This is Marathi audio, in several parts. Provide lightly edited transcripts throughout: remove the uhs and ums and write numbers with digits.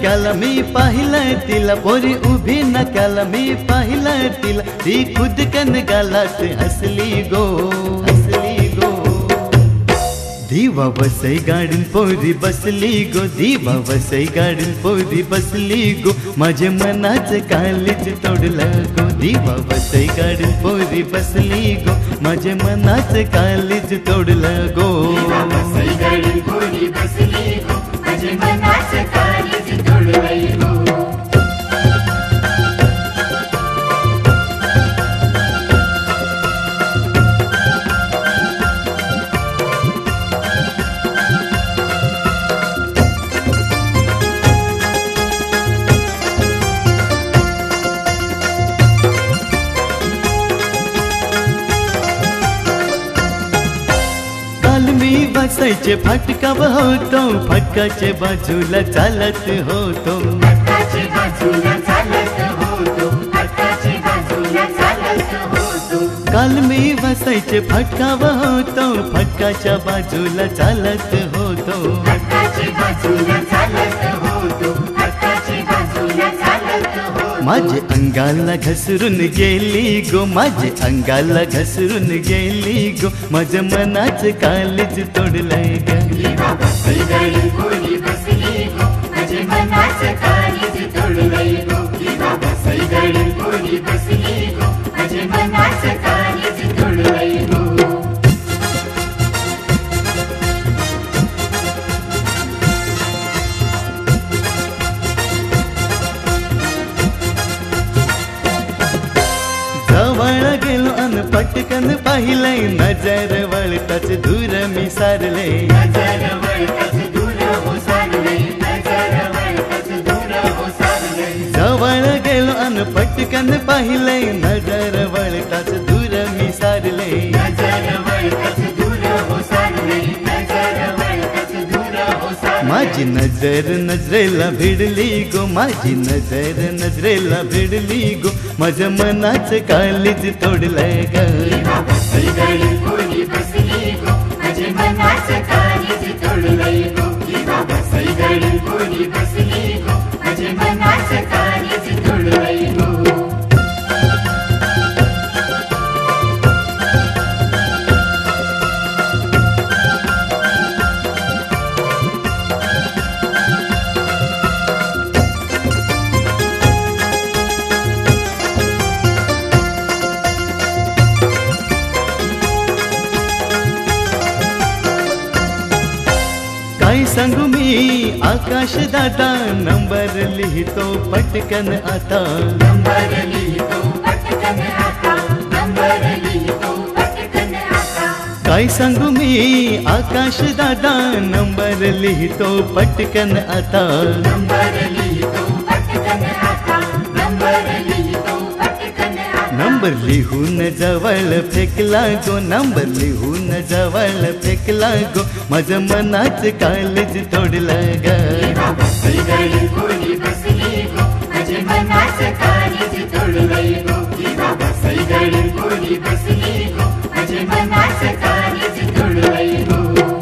नक्याला मी पाहिलं तिला, पोरी उभी नक्याला मी पाहिलं तिला, ती खुदकन गालात हसली गो, हसली गो। दिवा वसई गाडीन पोरी बसली गो, दिवा वसई गाडीन पोरी बसली गो, माझे मनाचं काळीज तोडलं गो, दिवा वसई गाडीन पोरी बसली गो, माझे मनाचं काळीज तोडलं गो, दिवा वसई गाडीन पोरी बसली गो, माझे मनाचं काळीज तोडलं गो। बसायचे फाटकाव होतो, फाटकाचे बाजूला चालत होतो, फाटकाचे बाजूला चालत होतो, फाटकाचे बाजूला चालत होतो। काल मी बसायचे फाटकाव होतो, फाटकाच्या बाजूला चालत होतो, फाटकाचे बाजूला चालत होतो, फाटकाचे बाजूला चालत होतो। माझे अंगाला घसरून गेली गो, माझे अंगाला घसरून गेली गो, माझ्या मनाचं काळीज तोडलंय ग, दिवा वसई गाडीन पोरी बसली गो, माझे मनाचं काळीज तोडलंय गो, दिवा वसई गाडीन पोरी बसली गो, माझे मनाचं काळीज तोडलंय गो। जवळ गेलो अन पटकन पाहिलंय, नजर वळताच दूर मी सारले, नजर वळताच दूर हो सारले, नजर वळताच दूर हो सारले। जवळ गेलो अन पटकन पाहिलंय, नजर वळताच दूर मी सारले, नजर वळताच दूर हो सारले, नजर वळताच दूर हो सारले। माझी नजर नजरेला भिडली गो, माझी नजर नजरेला भिडली गो, माझ्या मनाचं काळीज तोडलंय ग, दिवा वसई गाडीन पोरी बसली गो, माझे मनाचं काळीज तोडलंय गो, दिवा वसई गाडीन पोरी बसली गो, माझे मनाचं काळीज तोडलंय गो। काय सांगू मी आकाश दादा, नंबर लिहितो पटकन आता, नंबर लिहितो पटकन आता, नंबर लिहितो पटकन आता। काय सांगू मी आकाश दादा, नंबर लिहितो पटकन आता, नंबर लिहितो पटकन आता, नंबर लिहितो पटकन आता। नंबर लिहून जवळ फेकला गो, नंबर लिहून जवळ फेकला गो, माझं मनाचं काळीज तोडलं ग, दिवा वसई गाडीन पोरी बसली गो, माझे मनाचं काळीज तोडलंय गो, दिवा वसई गाडीन पोरी बसली गो, माझे मनाचं काळीज तोडलंय गो।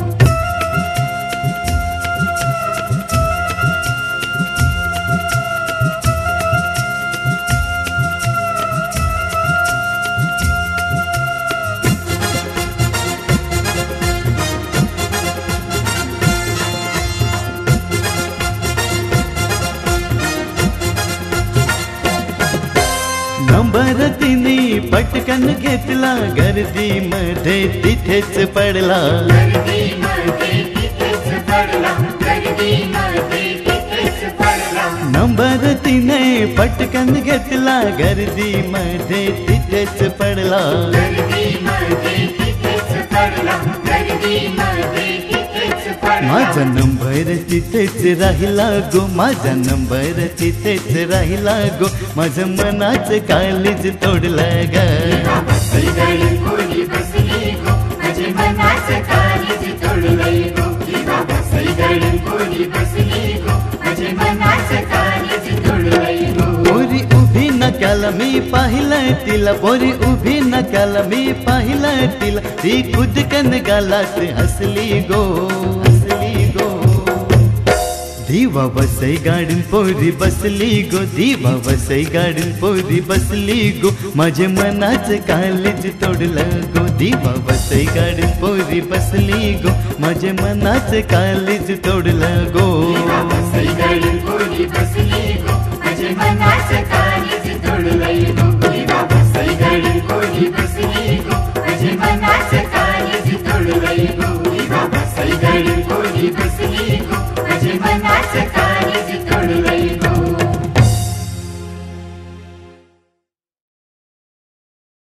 नंबर तिने पटकन घेतला, गर्दीमध्ये तिथेच पडला, गर्दीमध्ये तिथेच पडला, गर्दीमध्ये तिथेच पडला। नंबर तिने पटकन घेतला, गर्दीमध्ये तिथेच पडला, गर्दीमध्ये तिथेच पडला, गर्दीमध्ये तिथेच पडला। माझा नंबर तिथेच राहिला गो, माझा नंबर तिथेच राहिला गो, माझं मनाचं काळीज तोडलं ग, दिवा वसई गाडीन पोरी बसली गो, माझे मनाचं काळीज तोडलंय गो, दिवा वसई गाडीन पोरी बसली गो, माझे मनाचं काळीज तोडलंय गो। पोरी उभी नक्याला मी पाहिलं तिला, पोरी उभी नक्याला मी पाहिलं तिला, ती खुदकन गालात हसली गो, हसली गो। दिवा वसई गाडीन पोरी बसली गो, दिवा वसई गाडीन पोरी बसली गो, माझे मनाचं काळीज तोडलं गो. दिवा वसई गाडीन पोरी बसली गो, माझे मनाचं काळीज तोडलं गो. दिवा वसई गाडीन पोरी बसली गो, माझे मनाचं काळीज